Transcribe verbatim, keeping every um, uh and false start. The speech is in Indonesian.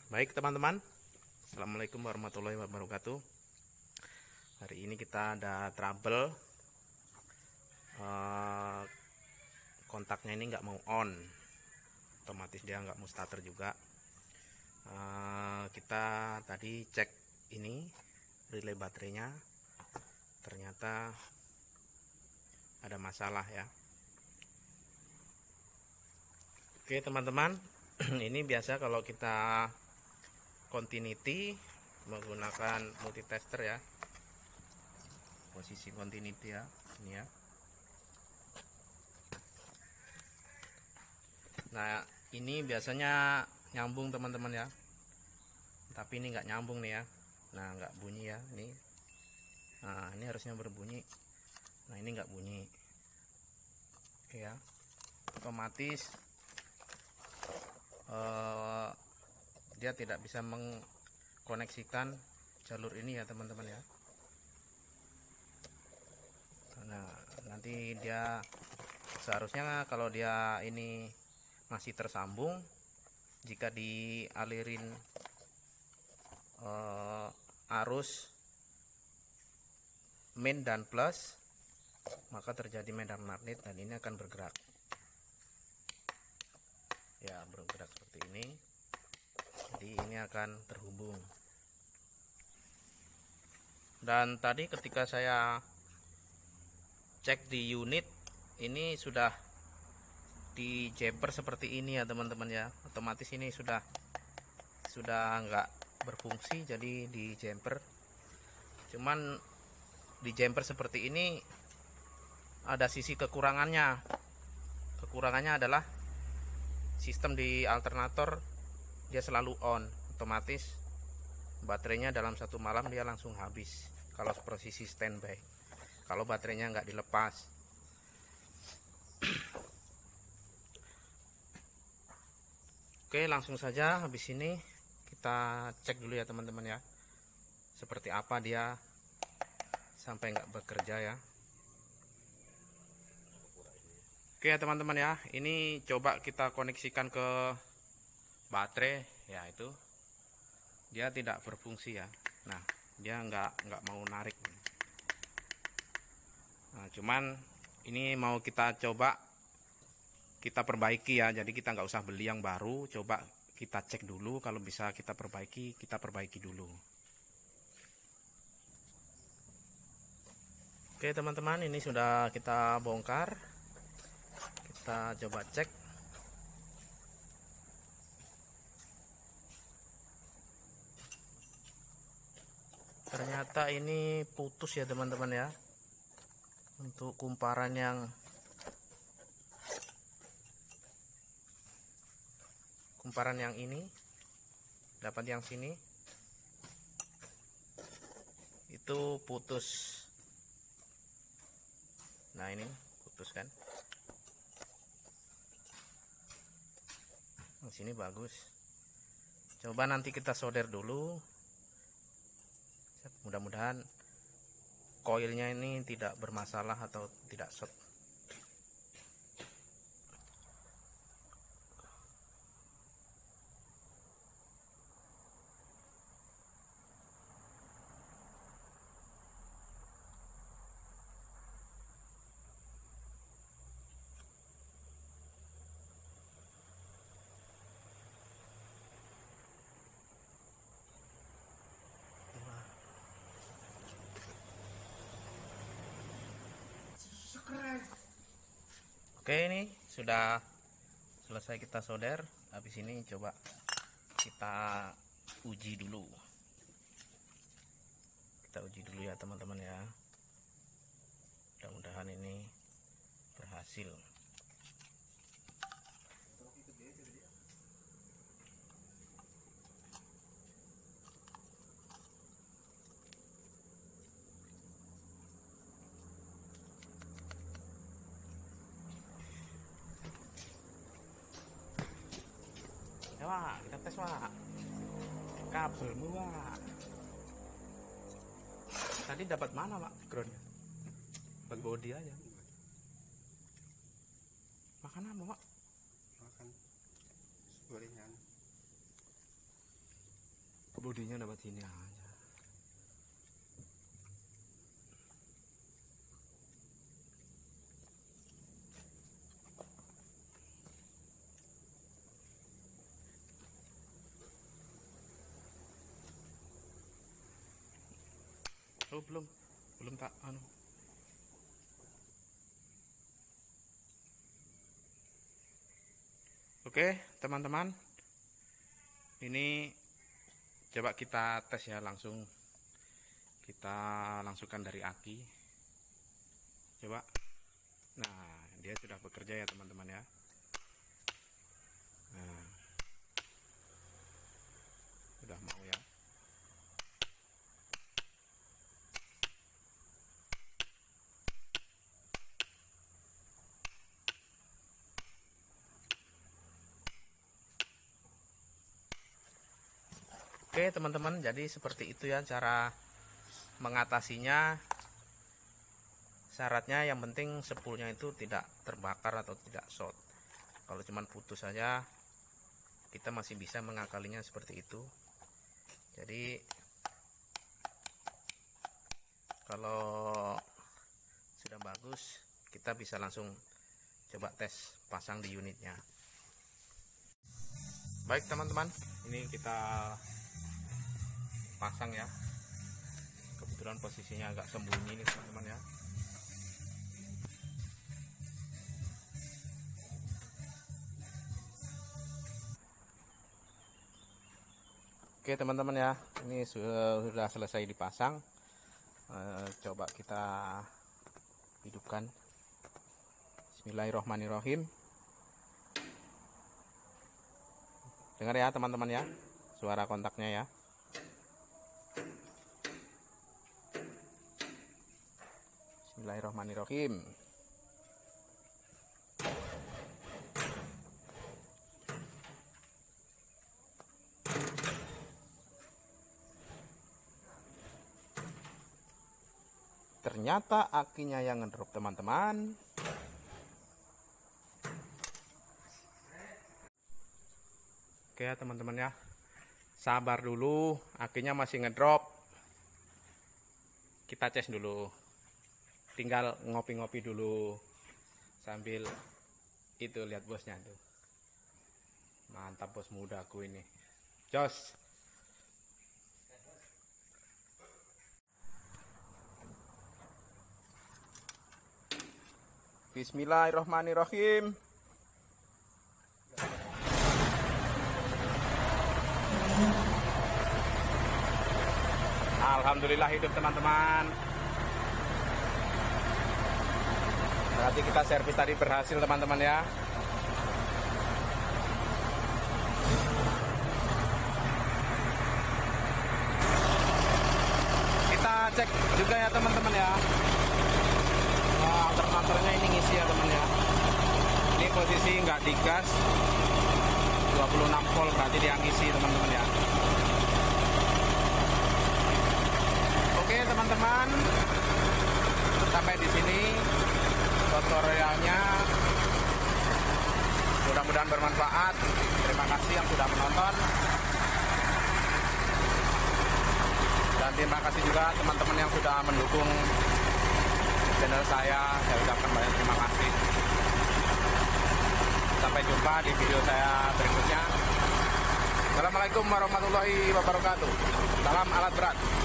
Baik teman-teman, Assalamualaikum warahmatullahi wabarakatuh. Hari ini kita ada trouble, uh, kontaknya ini nggak mau on, otomatis dia nggak mau starter juga. uh, Kita tadi cek ini relay baterainya, ternyata ada masalah ya. Oke teman-teman, ini biasa kalau kita continuity menggunakan multitester ya, posisi continuity ya, ini ya. Nah ini biasanya nyambung teman-teman ya, tapi ini nggak nyambung nih ya. Nah nggak bunyi ya ini. Nah ini harusnya berbunyi. Nah ini nggak bunyi. Oke ya, otomatis uh, dia tidak bisa mengkoneksikan jalur ini ya teman-teman ya. Nah nanti dia seharusnya kalau dia ini masih tersambung, jika dialirin uh, arus main dan plus, maka terjadi medan magnet dan ini akan bergerak ya, bergerak seperti ini. Jadi ini akan terhubung. Dan tadi ketika saya cek di unit, ini sudah di jumper seperti ini ya teman-teman ya. Otomatis ini sudah sudah nggak berfungsi, jadi di jumper. Cuman di jumper seperti ini ada sisi kekurangannya. Kekurangannya adalah sistem di alternator dia selalu on, otomatis baterainya dalam satu malam dia langsung habis kalau posisi standby, kalau baterainya nggak dilepas. Oke, langsung saja habis ini kita cek dulu ya teman-teman ya, seperti apa dia sampai nggak bekerja ya. Oke ya teman-teman ya, ini coba kita koneksikan ke baterai ya, itu dia tidak berfungsi ya. Nah dia nggak nggak mau narik. Nah cuman ini mau kita coba kita perbaiki ya, jadi kita nggak usah beli yang baru, coba kita cek dulu, kalau bisa kita perbaiki kita perbaiki dulu. Oke teman-teman, ini sudah kita bongkar, kita coba cek. Ternyata ini putus ya teman-teman ya. Untuk kumparan yang kumparan yang ini, dapat yang sini itu putus. Nah ini putus kan. Yang sini bagus. Coba nanti kita solder dulu. Mudah-mudahan koilnya ini tidak bermasalah atau tidak short. Oke, ini sudah selesai kita solder. Habis ini coba kita uji dulu. Kita uji dulu ya teman-teman ya. Mudah-mudahan ini berhasil. Ya Wak, kita tes Wak, kabelmu Wak. Tadi dapat mana Wak groundnya? Dapat body aja. Makan apa Wak? Makan gorengan. bodinya dapat sini aja. Oh, belum belum tak anu. Oke teman-teman, ini coba kita tes ya, langsung kita langsungkan dari aki. Coba. Nah, dia sudah bekerja ya teman-teman ya. Nah, sudah mau ya. Oke teman-teman, jadi seperti itu ya cara mengatasinya. Syaratnya yang penting spoolnya itu tidak terbakar atau tidak short. Kalau cuman putus saja kita masih bisa mengakalinya seperti itu. Jadi kalau sudah bagus kita bisa langsung coba tes pasang di unitnya. Baik teman-teman, ini kita pasang ya. Kebetulan posisinya agak sembunyi nih teman-teman ya. Oke teman-teman ya, ini sudah selesai dipasang. E, coba kita hidupkan. Bismillahirrohmanirrohim. Dengar ya teman-teman ya, suara kontaknya ya. Bismillahirrohmanirrohim. Ternyata akinya yang ngedrop teman-teman. Oke ya teman-teman ya, sabar dulu, akinya masih ngedrop. Kita cek dulu. Tinggal ngopi-ngopi dulu sambil itu lihat bosnya tuh. Mantap bos mudaku ini. Jos. Bismillahirrohmanirrohim. Alhamdulillah hidup teman-teman. Berarti kita servis tadi berhasil teman-teman ya. Kita cek juga ya teman-teman ya. Nah, alternatornya ini ngisi ya teman ya. Ini posisi nggak digas, dua puluh enam volt berarti dia ngisi teman-teman ya. Oke teman-teman, sampai di sini tutorialnya. Mudah-mudahan bermanfaat. Terima kasih yang sudah menonton. Dan terima kasih juga teman-teman yang sudah mendukung channel saya. Saya ucapkan banyak terima kasih. Sampai jumpa di video saya berikutnya. Assalamualaikum warahmatullahi wabarakatuh. Salam alat berat.